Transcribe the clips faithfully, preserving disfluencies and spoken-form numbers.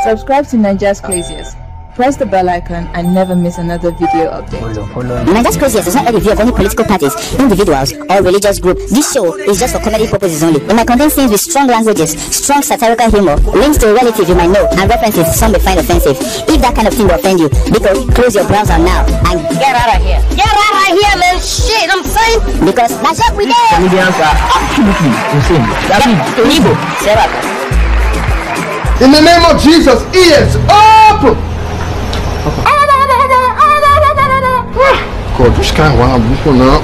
Subscribe to Nigeria's Craziest. Press the bell icon and never miss another video update. Nigeria's Craziest does not have a view of any political parties, individuals, or religious group. This show is just for comedy purposes only. It might contain scenes with strong languages, strong satirical humor, links to a relative you might know, and references some may find offensive. If that kind of thing will offend you, because close your browser now and get out of here. Get out of here, man! Shit, I'm saying! Because that's what we do! Comedians are absolutely insane. That means evil. In the name of Jesus, ears open! God, this guy want to now.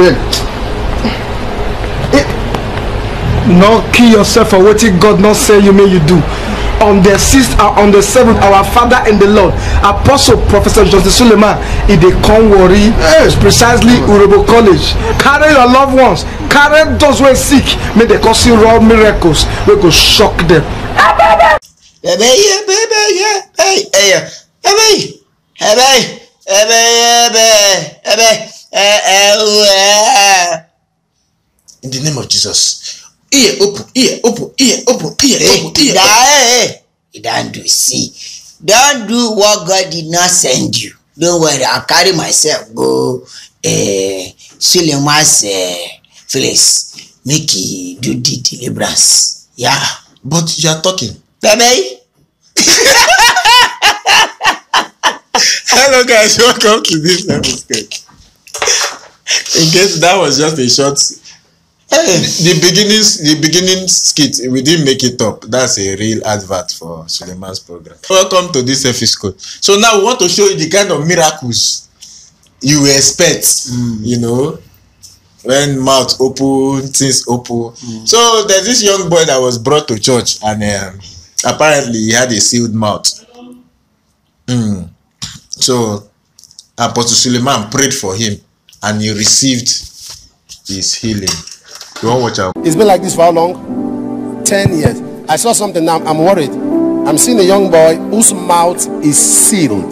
Not kill yourself for what God not say you may you do. On the sixth and on the seventh, our Father in the Lord, Apostle Professor Joseph Suleiman, in the Conwari, yes, precisely Urebo College. Carry your loved ones, carry those who are sick, may they cause you raw miracles, we go shock them. Baby, yeah, baby, yeah, hey, hey, hey, hey, hey, in the name of Jesus, ear open, ear open, ear open, ear open, ear open. You don't do see, don't do what God did not send you. Don't worry, I'll carry myself go. Eh, Suleiman's Phyllis, make he do the deliverance. Yeah, but you are talking, baby. Hello guys, welcome to this episode. In case that was just a short, hey, the beginning, the beginning skit, we didn't make it up. That's a real advert for Suleiman's program. Welcome to this episode. So now we want to show you the kind of miracles you expect. Mm. You know, when mouth open, things open. Mm. So there's this young boy that was brought to church, and um, apparently he had a sealed mouth. Mm. So Apostle Suleiman prayed for him and he received his healing. You want to watch out? It's been like this for how long? Ten years. I saw something now. I'm worried. I'm seeing a young boy whose mouth is sealed.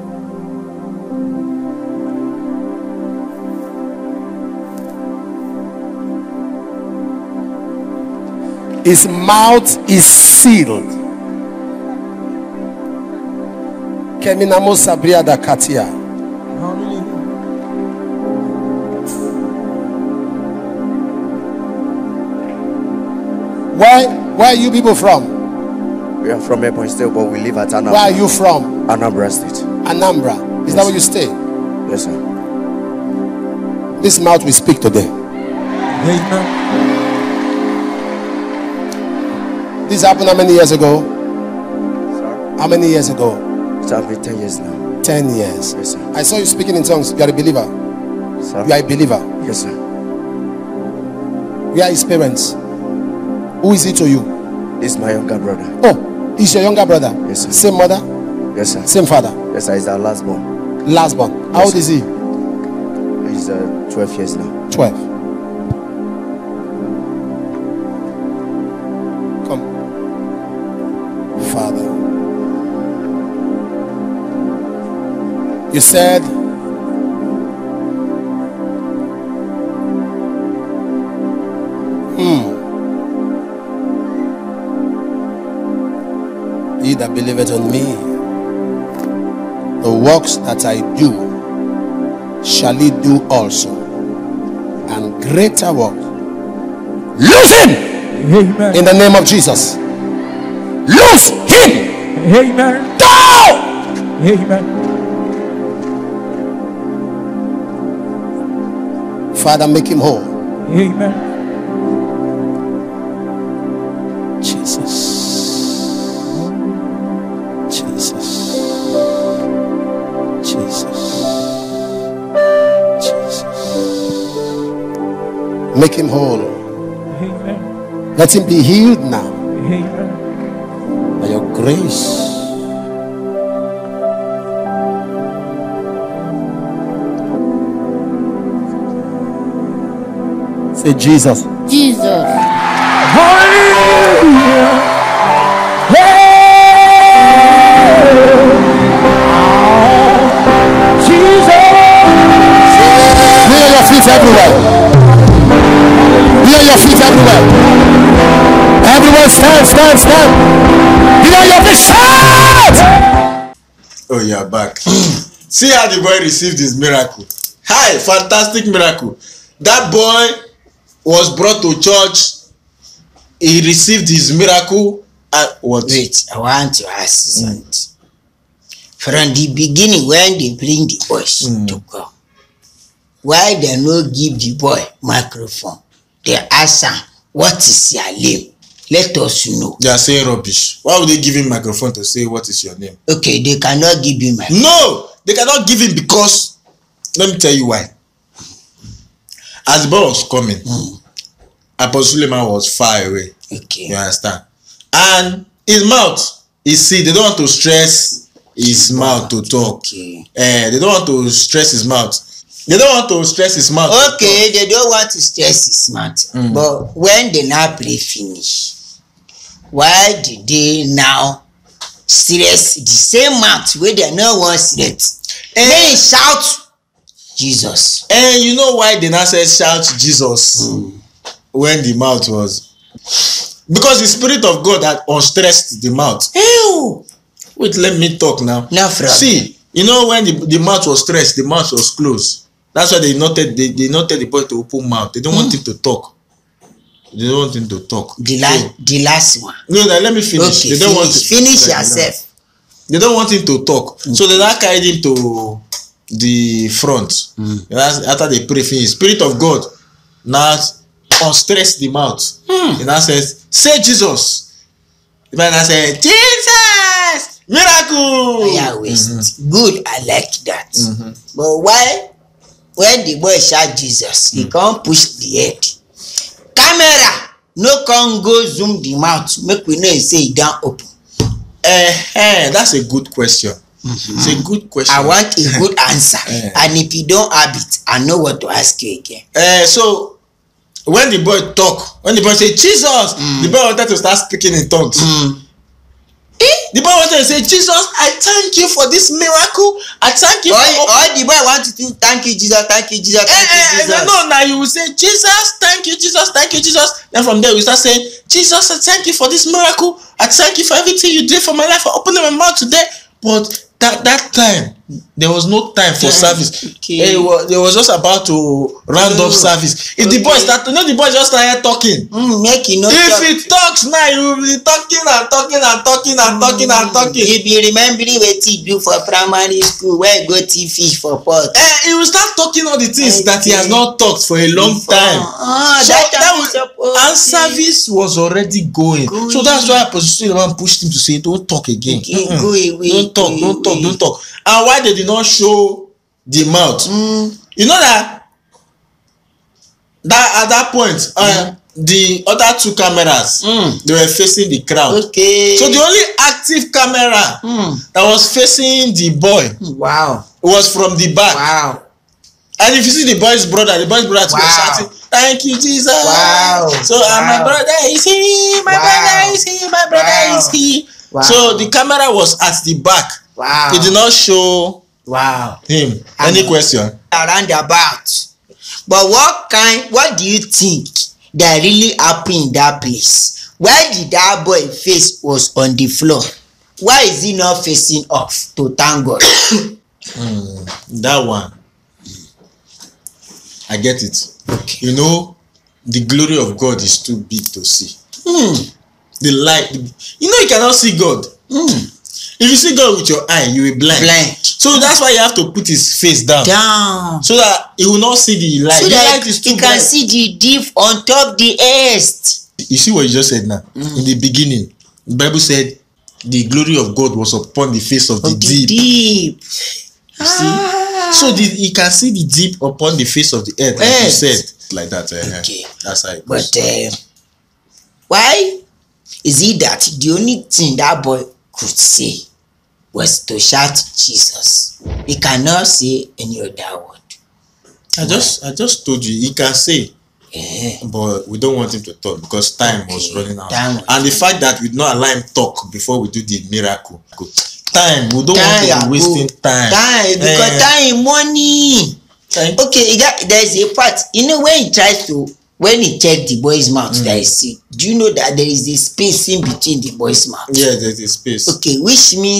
His mouth is sealed. Keminamo Sabria da Katia. Where, where are you people from? We are from Ebonyi State, but we live at Anambra. Where are you from? Anambra State. Anambra. Is yes. that where you stay? Yes, sir. This mouth will speak today. This happened how many years ago? Sir? How many years ago? It's been ten years now. Ten years. Yes, sir. I saw you speaking in tongues. You are a believer. Sir? You are a believer. Yes, sir. We are his parents. Who is he to you? He's my younger brother. Oh, he's your younger brother? Yes, sir. Same mother? Yes, sir. Same father? Yes, sir. He's our last born. Last born. Yes, How old sir. is he? He's uh, twelve years now. twelve. Come. Father. You said Hmm. He that believeth on me, the works that I do shall he do also, and greater works. Lose him. Amen. In the name of Jesus. Lose him. Amen. Go. Amen. Father, make him whole. Amen. Make him whole. Amen. Let him be healed now. Amen. By your grace. Say Jesus. Jesus. Hallelujah. Jesus. Be on your feet everywhere. Be on your feet everywhere. Everyone stand, stand, stand. Be on your feet. Stand. Oh, you're back. See how the boy received his miracle. Hi, fantastic miracle. That boy was brought to church. He received his miracle. And what? Wait, I want to ask you something. Mm. From the beginning, when they bring the boys mm. to go, why they no give the boy microphone? They ask him, what is your name? Let us know. They are saying rubbish. Why would they give him microphone to say what is your name? Okay, they cannot give him microphone. No, they cannot give him because, let me tell you why. As the boy was coming, mm. Apostle Suleiman was far away. Okay. You understand? And his mouth, you see, they don't want to stress his mouth to talk. Okay. Uh, they don't want to stress his mouth. They don't want to stress his mouth. Okay, they don't want to stress his mouth. Mm. But when they now pray finish, why did they now stress the same mouth where they no one stress? And they shout Jesus. And you know why they now say shout Jesus mm. when the mouth was? Because the Spirit of God had unstressed the mouth. Ew. Wait, let me talk now. No problem. See, you know when the, the mouth was stressed, the mouth was closed. That's why they noted they, they noted the boy to open mouth. They don't mm. want him to talk. They don't want him to talk. The last, so, the last one. No, no, let me finish. Okay, they don't finish, want to, finish like, yourself. They don't want him to talk. Mm. So they now carried him to the front. Mm. After they pray finish, Spirit of God now unstress the mouth. Mm. He now says, say Jesus. The man now said, Jesus! Miracle! Yeah, waste. Mm-hmm. Good, I like that. Mm-hmm. But why, when the boy shout Jesus, he mm. can't push the head. Camera, no can go zoom the mouth. Make we know say it down open. Eh, eh, that's a good question. Mm-hmm. It's a good question. I want a good answer. eh. And if you don't have it, I know what to ask you again. Eh, so when the boy talk, when the boy say Jesus, mm. the boy wanted to start speaking in tongues. Mm. The boy wanted to say, Jesus, I thank you for this miracle. I thank you. Or, for or the boy wanted to thank you, Jesus, thank you, Jesus, thank eh, you, Jesus. Eh, no, now you will say, Jesus, thank you, Jesus, thank you, Jesus. Then from there we start saying, Jesus, I thank you for this miracle. I thank you for everything you did for my life. For opening my mouth today. But that that time, there was no time for time. service. Okay. It was, it was just about to round oh. up service. If okay. the boy start, you know, the boy just started talking. Mm, make it no if talk. he talks now, he will be talking and talking and talking and mm. talking and talking. If you remember what he do for primary school, where go to fish for pot. Eh, he will start talking all the things okay. that he has not talked for a long Before. time. Oh, so that, that was, and service was already going. going. So that's why Apostle Suleiman pushed him to say, "Don't talk again. Okay, mm-hmm. go away, don't talk. Go don't away. talk. Don't talk." And why they did not show the mouth? Mm. You know that that at that point, mm. uh, the other two cameras mm. they were facing the crowd. Okay. So the only active camera mm. that was facing the boy, wow, was from the back. Wow. And if you see the boy's brother, the boy's brother wow. was shouting, "Thank you, Jesus!" Wow. So wow. Uh, my brother is he, my wow. brother is he, my brother wow. is he. Wow. So the camera was at the back. Wow. It did not show wow. him. And any question? Around about. But what kind, what do you think that really happened in that place? Why did that boy face was on the floor? Why is he not facing off to thank God? mm, that one. I get it. Okay. You know, the glory of God is too big to see. Mm. The light, the, you know, you cannot see God. Mm. If you see God with your eye, you will blind. Blind. So that's why you have to put his face down. Down. So that he will not see the light. So the that light is too he can bright. see the deep on top the earth. You see what you just said now? Mm. In the beginning, the Bible said the glory of God was upon the face of, of the, the deep. deep. You ah. see? So the, he can see the deep upon the face of the earth, like earth. you said. Like that. Uh, okay. That's how it goes. But uh, why is it that the only thing that boy could say was to shout Jesus? He cannot say any other word. I just I just told you he can say, yeah. but we don't want him to talk because time okay. was running out. Time and the fact that we did not allow him talk before we do the miracle. Time, we don't time want to be wasting time. Time, because uh, time, money. Time. Okay, got, there's a part. You know when he tries to, when he checked the boy's mouth, mm. there is, do you know that there is a space in between the boy's mouth? Yeah, there's a space. Okay, which means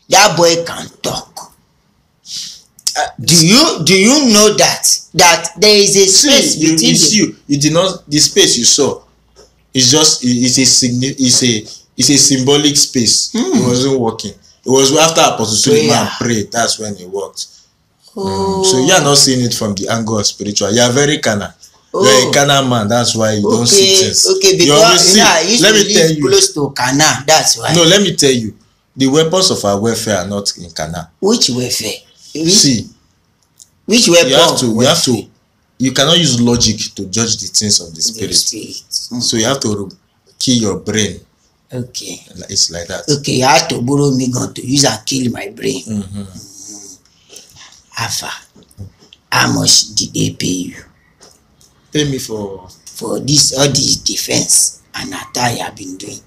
that boy can talk. Uh, do you do you know that that there is a space see, you, between you, the, see, you, you did not the space you saw is just is a signi is a is a symbolic space. Mm. It wasn't working. It was after Apostle Suleiman prayed. That's when it worked. Oh. Mm. So you are not seeing it from the angle of spiritual. You are very carnal. Oh. You are a carnal man. That's why you okay. don't see things. Okay, because you always see. Yeah, I used let to me tell you. Close to Cana. That's why. No, let me tell you. The weapons of our warfare are not in Cana. Which warfare? Which, see. Which weapon? You have to. You have to. You cannot use logic to judge the things of the spirit. The spirit. Mm. So you have to kill your brain. Okay. It's like that. Okay, you have to borrow me gun to use and kill my brain. Mm-hmm. Mm-hmm. Alpha, how much did they pay you? Pay me for for this all this defense and attack you have been doing.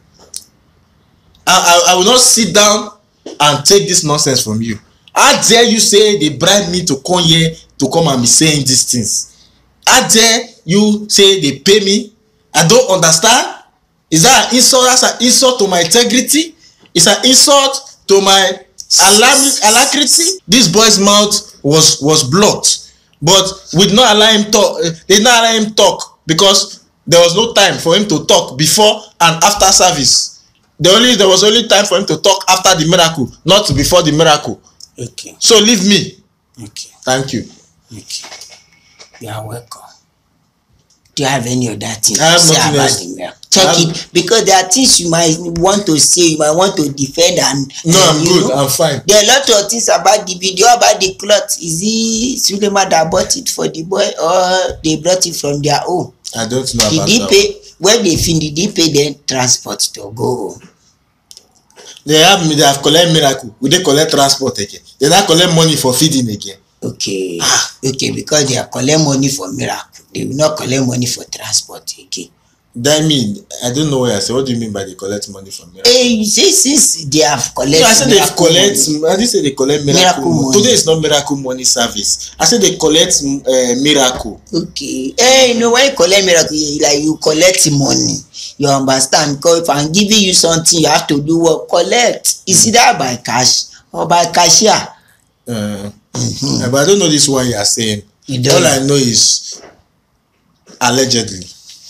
I, I I will not sit down and take this nonsense from you. How dare you say they bribe me to come here to come and be saying these things? How dare you say they pay me? I don't understand. Is that an insult? That's an insult to my integrity. It's an insult to my alacrity. This boy's mouth was was blocked, but we did not allow him talk. They did not allow him talk because there was no time for him to talk before and after service. The only there was only time for him to talk after the miracle, not before the miracle. Okay. So leave me. Okay. Thank you. Okay. You are welcome. Do you have any other thing I have to say nothing about else. the miracle? Check it, because there are things you might want to say, you might want to defend and no, and, I'm you good. know, I'm fine. there are a lot of things about the video, about the cloth. Is it Suleiman that bought it for the boy or they brought it from their own? I don't know did about they that. Pay, when they fin did they pay them transport to go home? They have they have collect miracle. Will they collect transport again? They not collect money for feeding again. Okay. Ah, okay, because they are collect money for miracle. They will not collect money for transport again. That mean I don't know what I say. What do you mean by they collect money from miracle? Hey, you say since they have collected. No, I said they collect. Money. I didn't say they collect miracle, miracle money. Today is not miracle money service. I said they collect uh, miracle. Okay. Hey, you know when you collect miracle, like you collect money. You understand? Because if I'm giving you something, you have to do what collect. Is it that by cash or by cashier? Uh, mm-hmm. But I don't know this one you are saying. You don't All know. I know is allegedly.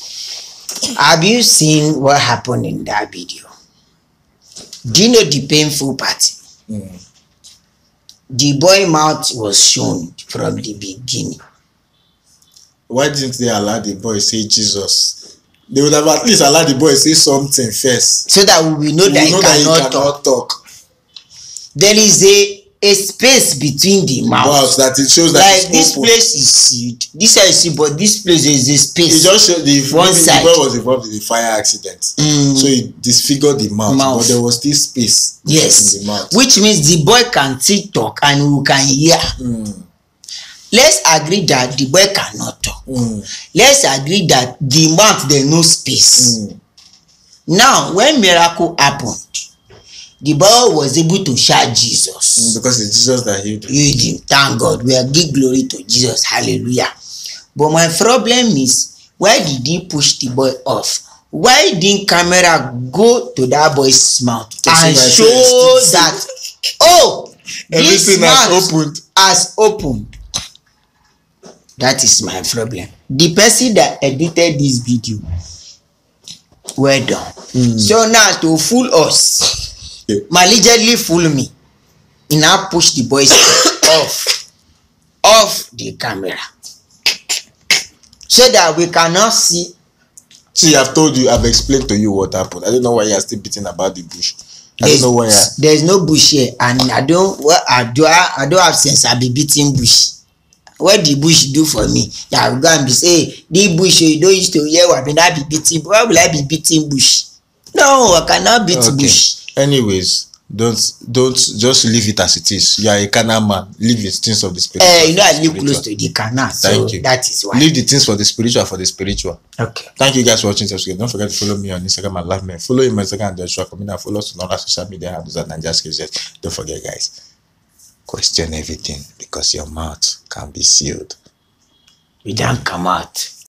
Have you seen what happened in that video? Do you know the painful part? Mm. The boy mouth was shown from the beginning. Why didn't they allow the boy say Jesus? They would have at least allowed the boy say something first. So that we will know, we that, know he that he cannot cannot talk. talk. There is a a space between the mouth. Wow, so that it shows that like it's this open. place is sealed. This I see, but this place is a space. It just showed the one maybe side. the boy was involved in the fire accident. Mm. So it disfigured the mouth, Mouth. but there was still space Yes, in the mouth. which means the boy can still talk and we can hear. Mm. Let's agree that the boy cannot talk. Mm. Let's agree that the mouth there no space. Mm. Now, when miracle happened, the boy was able to shout Jesus. Mm, because it's Jesus that healed him. Healed him. Thank God. We are give glory to Jesus. Hallelujah. But my problem is, why did he push the boy off? Why didn't camera go to that boy's mouth and show that, oh, this everything mouth has opened. has opened? That is my problem. The person that edited this video, well done. Mm. So now to fool us, yeah. Maliciously fool me, he now push the boys off, off the camera, so that we cannot see. See, I've told you, I've explained to you what happened. I don't know why you are still beating about the bush. I there's, don't know why. I... There's no bush here, and I don't. Well, I do. I, I don't have sense. I be beating bush. What the bush do for me? Yeah, I go and be say the bush you don't used to hear. Why be I be beating? Why will I be beating bush? No, I cannot beat okay. bush. Anyways, don't don't just leave it as it is. You are a carnal man. Leave the things of the spiritual. Uh, you know, I live close to the carnal. Thank so you. That is why. Leave the things for the spiritual for the spiritual. Okay. Thank you guys for watching. Subscribe. Don't forget to follow me on Instagram and love me. Follow him on Instagram and Joshua Comina. Follow us on all our social media handles at Nigeria Skills. Don't forget, guys. Question everything because your mouth can be sealed. We don't come out.